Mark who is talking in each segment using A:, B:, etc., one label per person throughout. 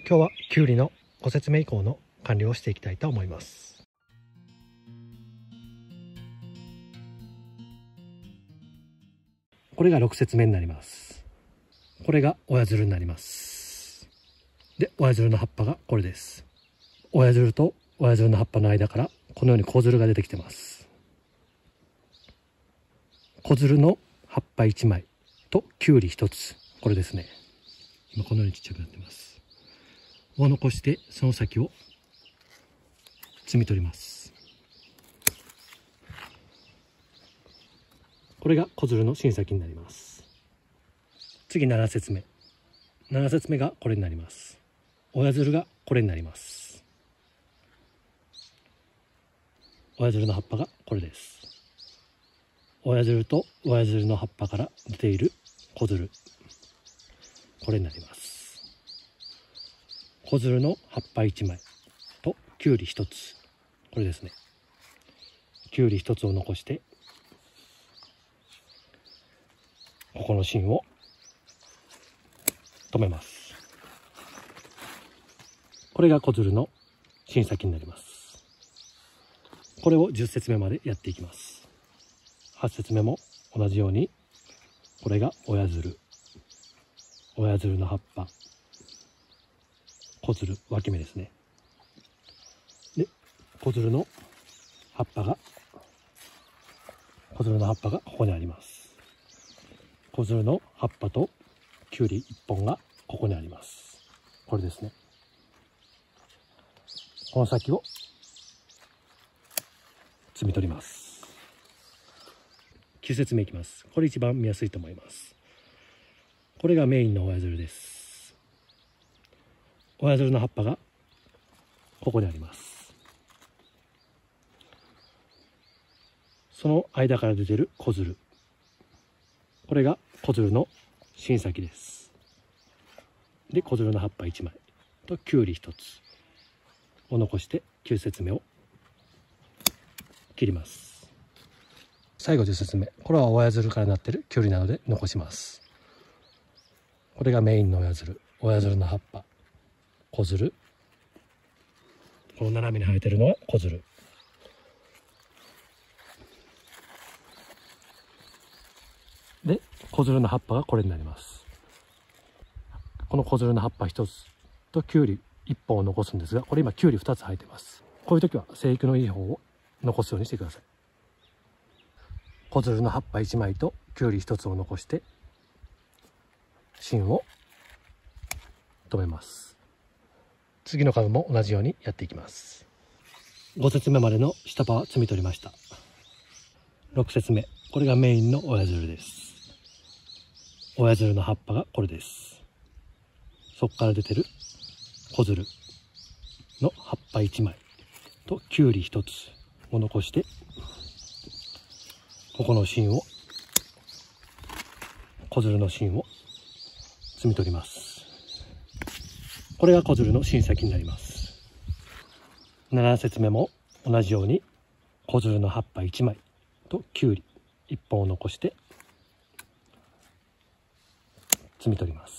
A: 今日はきゅうりのご説明以降の完了をしていきたいと思います。これが6節目になります。これが親づるになります。で、親づるの葉っぱがこれです。親づると親づるの葉っぱの間からこのように小づるが出てきてます。小づるの葉っぱ1枚ときゅうり1つ、これですね。今このようにちっちゃくなってます。を残してその先を摘み取ります。これが小づるの芯先になります。次7節目。7節目がこれになります。親づるがこれになります。親づるの葉っぱがこれです。親づると親づるの葉っぱから出ている小づる、これになります。小づるの葉っぱ1枚ときゅうり1つ、これですね。きゅうり1つを残してここの芯を止めます。これが小づるの芯先になります。これを10節目までやっていきます。8節目も同じように、これが親づる、親づるの葉っぱ、小づる、分け目ですね。で、小づるの葉っぱがここにあります。小づるの葉っぱときゅうり1本がここにあります。これですね。この先を摘み取ります。9節目いきます。これ一番見やすいと思います。これがメインの親づるです。親づるの葉っぱがここにあります。その間から出ている小づる、これが小づるの芯先です。で、小づるの葉っぱ1枚ときゅうり1つを残して9節目を切ります。最後10節目、これは親づるからなっているきゅうりなので残します。これがメインの親づる、親づるの葉っぱ、小づる、この斜めに生えてるのは小づるで、小づるの葉っぱがこれになります。この小づるの葉っぱ1つときゅうり1本を残すんですが、これ今きゅうり2つ生えてます。こういう時は生育のいい方を残すようにしてください。小づるの葉っぱ1枚ときゅうり1つを残して芯を止めます。次の株も同じようにやっていきます。5節目までの下葉は摘み取りました。6節目、これがメインの親づるです。親づるの葉っぱがこれです。そこから出てる小づるの葉っぱ1枚ときゅうり1つを残して、ここの芯を、小づるの芯を摘み取ります。これが小づるの芯先になります。7節目も同じように、小づるの葉っぱ1枚ときゅうり1本を残して摘み取ります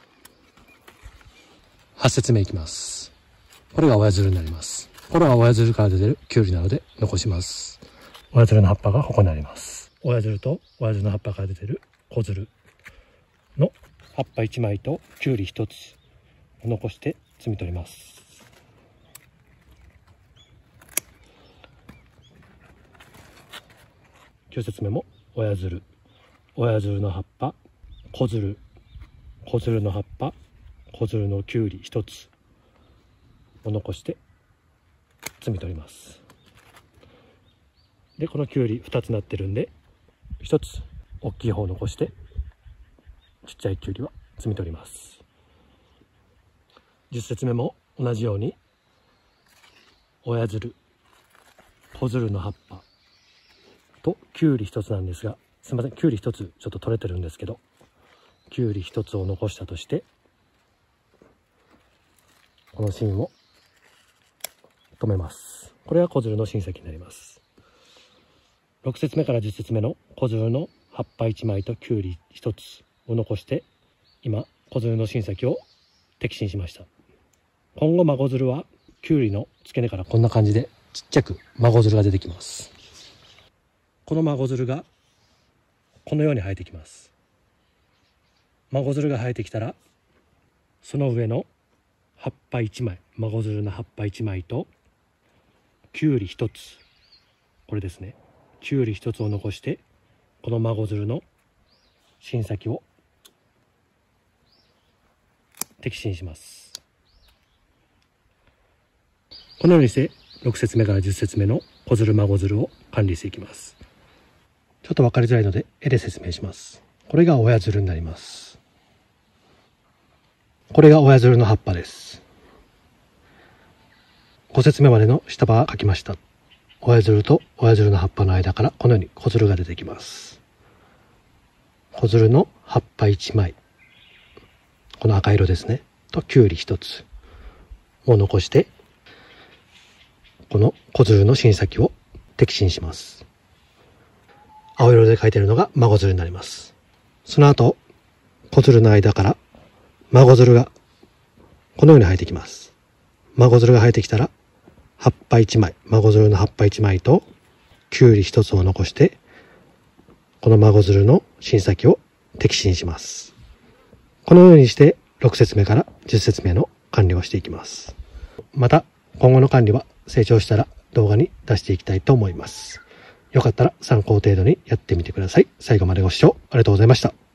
A: 。8節目いきます。これが親づるになります。これは親づるから出てるきゅうりなので残します。親づるの葉っぱがここにあります。親づると親づるの葉っぱから出てる小づるの葉っぱ1枚ときゅうり1つを残して摘み取ります。9節目も親づる、親づるの葉っぱ、小づる、小づるの葉っぱ、小づるのきゅうり1つを残して摘み取ります。で、このきゅうり2つなってるんで、1つ大きい方を残してちっちゃいきゅうりは摘み取ります。10節目も同じように、親づる、小づるの葉っぱときゅうり1つなんですが、すみません、きゅうり1つちょっと取れてるんですけど、きゅうり1つを残したとして、この芯を止めます。これが小づるの芯先になります。6節目から10節目の小づるの葉っぱ1枚ときゅうり1つを残して、今小づるの芯先を摘心しました。 今後孫づるはきゅうりの付け根からこんな感じでちっちゃく孫づるが出てきます。この孫づるがこのように生えてきます。孫づるが生えてきたらその上の葉っぱ1枚、孫づるの葉っぱ1枚ときゅうり1つ、これですね、きゅうり1つを残してこの孫づるの芯先を摘心します。このようにして6節目から10節目の子づる孫づるを管理していきます。ちょっと分かりづらいので絵で説明します。これが親づるになります。これが親づるの葉っぱです。5節目までの下葉描きました。親づると親づるの葉っぱの間からこのように子づるが出てきます。子づるの葉っぱ1枚、この赤色ですね、ときゅうり1つを残してこの子づるの芯先を摘心します。青色で描いているのが孫づるになります。その後子づるの間から孫づるがこのように生えてきます。孫づるが生えてきたら葉っぱ1枚、孫づるの葉っぱ1枚ときゅうり1つを残してこの孫づるの芯先を摘心します。このようにして6節目から10節目の管理をしていきます。また今後の管理は成長したら動画に出していきたいと思います。よかったら参考程度にやってみてください。最後までご視聴ありがとうございました。